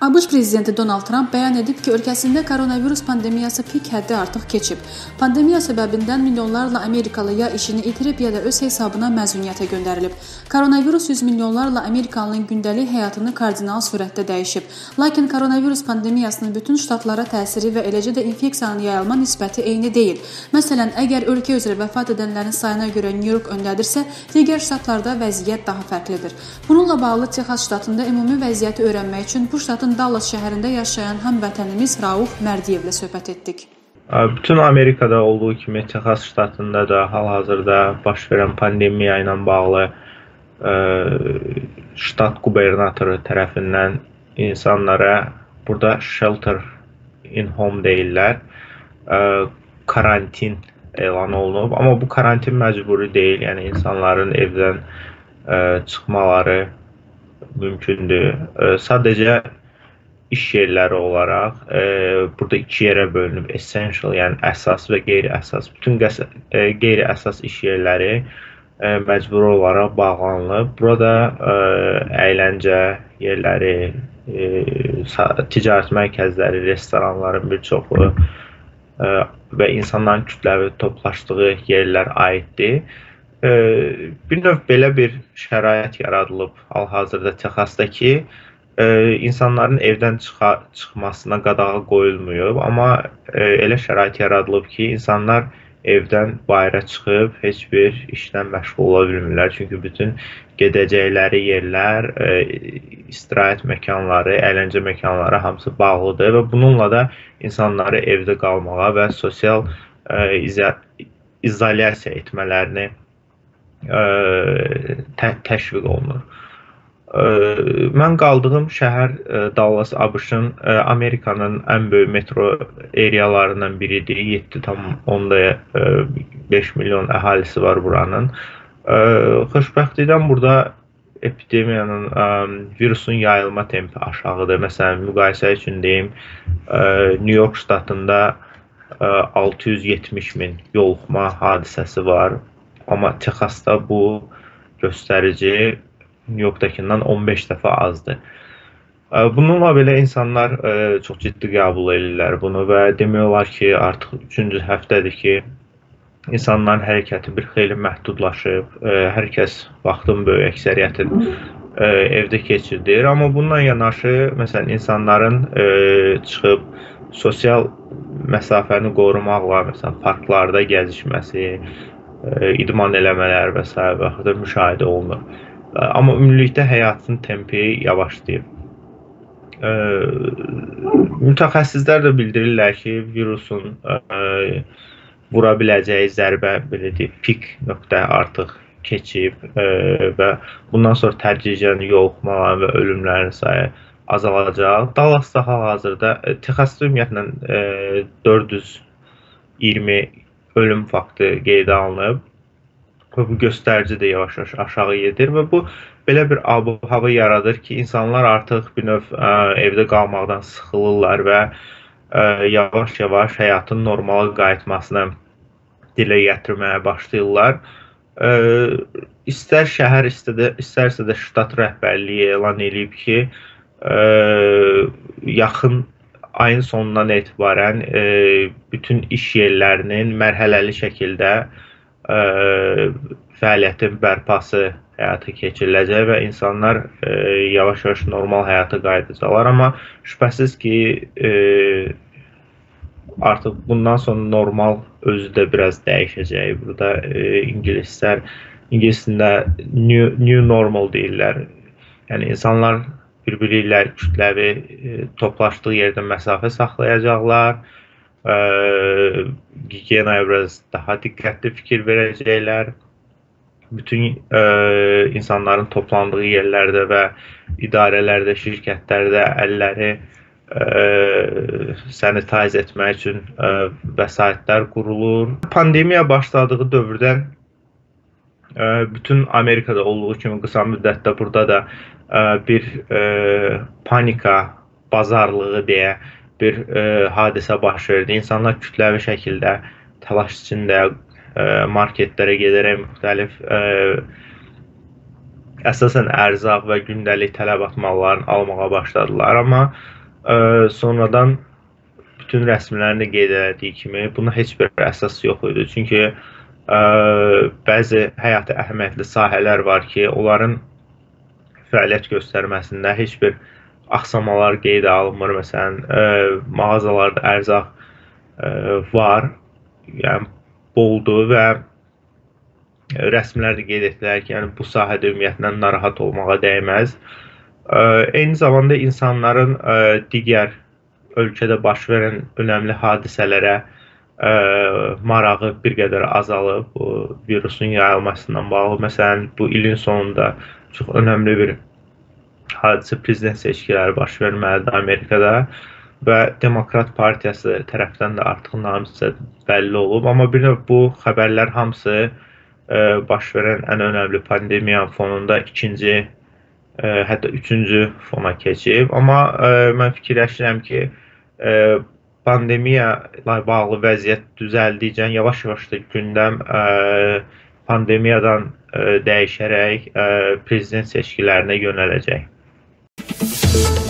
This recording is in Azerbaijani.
ABŞ prezidenti Donald Trump bəyan edib ki, ölkəsində koronavirus pandemiyası pik həddi artıq keçib. Pandemiya səbəbindən milyonlarla Amerikalı ya işini itirib, ya da öz hesabına məzuniyyətə göndərilib. Koronavirus 100 milyonlarla Amerikalının gündəlik həyatını kardinal sürətdə dəyişib. Lakin koronavirus pandemiyasının bütün ştatlara təsiri və eləcə də infeksiyanın yayılma nisbəti eyni deyil. Məsələn, əgər ölkə üzrə vəfat edənlərin sayına görə New York öndədirsə, digər ştatlarda vəziyyət daha fərqlidir. Bununla bağlı Texas ştatında ümumi vəziyyəti öyrənmək üçün bu ştatın Dallas şəhərində yaşayan həmvətənimiz Rauf Mərdiyevlə söhbət etdik. Bütün Amerikada olduğu kimi Texas ştatında da hal-hazırda baş verən pandemiya ilə bağlı ştat qubernatoru tərəfindən insanlara burada shelter in home deyirlər, karantin elan olunub. Amma bu karantin məcburi deyil, yəni insanların evdən çıxmaları mümkündür. Sadəcə iş yerləri olaraq burada iki yerə bölünüb, essential, yəni əsas və qeyri-əsas. Bütün qeyri-əsas iş yerləri məcburi olaraq bağlanılıb. Burada əyləncə yerləri, ticarət mərkəzləri, restoranların bir çoxu və insanların kütləvi toplaşdığı yerlər aiddir. Bir növ belə bir şərait yaradılıb hal-hazırda Texasda ki, insanların evdən çıxmasına qadağa qoyulmuyub, amma elə şərait yaradılıb ki, insanlar evdən bayıra çıxıb heç bir işdən məşğul ola bilmirlər. Çünki bütün gedəcəkləri yerlər, istirahət məkanları, əyləncə məkanları hamısı bağlıdır və bununla da insanları evdə qalmağa və sosial izolyasiya etmələrini təşviq olunur. Mən qaldığım şəhər Dallas, ABŞ-ın Amerikanın ən böyük metro arealarından biridir. 7,5 milyon əhalisi var buranın. Xoşbəxtlikdən burada epidemiyanın, virusun yayılma tempi aşağıdır. Məsələn, müqayisə üçün deyim, New York ştatında 670 min yoluxma hadisəsi var. Amma Texasda bu göstərici New Yorkdakindən 15 dəfə azdır. Bununla belə insanlar çox ciddi qəbul edirlər bunu və demək olar ki, artıq 3-cü həftədir ki, insanların hərəkəti bir xeyli məhdudlaşıb. Hər kəs vaxtın böyük əksəriyyətini evdə keçirdir. Amma bununla yanaşı, məsələn, insanların çıxıb sosial məsafəni qorumaqla, məsələn, parklarda gəzişməsi, idman eləmələr və s. vaxtda müşahidə olunur. Amma ümumilikdə həyatın tempi yavaşlayıb. Mütəxəssislər də bildirirlər ki, virusun vura biləcəyi zərbə, belə deyək, pik nöqtə artıq keçib və bundan sonra tədricən yoluxmaların və ölümlərin sayı azalacaq. Dallasda hal-hazırda, Texasda ümumiyyətlə 420 ölüm faktı qeydə alınıb. Bu göstərici də yavaş-yavaş aşağı gedir və bu belə bir hava yaradır ki, insanlar artıq bir növ evdə qalmaqdan sıxılırlar və yavaş-yavaş həyatın normala qayıtmasını dilə gətirməyə başlayırlar. İstər şəhər, istərsə də ştat rəhbərliyi elan edib ki, yaxın ayın sonundan etibarən bütün iş yerlərinin mərhələli şəkildə fəaliyyətin bərpası həyata keçiriləcək və insanlar yavaş-yavaş normal həyata qayıdacaqlar. Amma şübhəsiz ki, artıq bundan sonra normal özü də biraz dəyişəcək. Burada ingiliscə new normal deyirlər. Yəni insanlar bir-biri ilə kütləvi toplaşdığı yerdə məsafə saxlayacaqlar. Gigiyenaya biraz daha diqqətli fikir verəcəklər. Bütün insanların toplandığı yerlərdə və idarələrdə, şirkətlərdə əlləri sanitize etmək üçün vəsaitlər qurulur. Pandemiya başladığı dövrdən bütün Amerikada olduğu kimi qısa müddətdə burada da bir panika bazarlığı deyə bir hadisə baş verdi. İnsanlar kütləvi şəkildə təlaş içində marketlərə gedərək müxtəlif əsasən ərzaq və gündəlik tələbat mallarını almağa başladılar. Amma sonradan bütün rəsmilərin də qeyd etdiyi kimi buna heç bir əsas yox idi. Çünki bəzi həyati əhəmiyyətli sahələr var ki, onların fəaliyyət göstərməsində heç bir axsamalar qeydə alınmır. Məsələn, mağazalarda ərzaq var, yəni boldur və rəsmilər də qeyd etdilər ki, yəni bu sahədə ümumiyyətlə narahat olmağa dəyməz. Eyni zamanda insanların digər ölkədə baş verən önəmli hadisələrə marağı bir qədər azalıb, bu virusun yayılmasından bağlı. Məsələn, bu ilin sonunda çox önəmli bir hadisə prezident seçkiləri baş verməlidir Amerikada və Demokrat Partiyası tərəfdən də artıq namizəd bəlli olub. Amma bir növ bu xəbərlər hamısı baş verən ən önəmli pandemiya fonunda ikinci, hətta üçüncü fona keçib. Amma mən fikirləşirəm ki, pandemiya ilə bağlı vəziyyət düzəldikcə yavaş-yavaş da gündəm pandemiyadan dəyişərək prezident seçkilərinə yönələcək.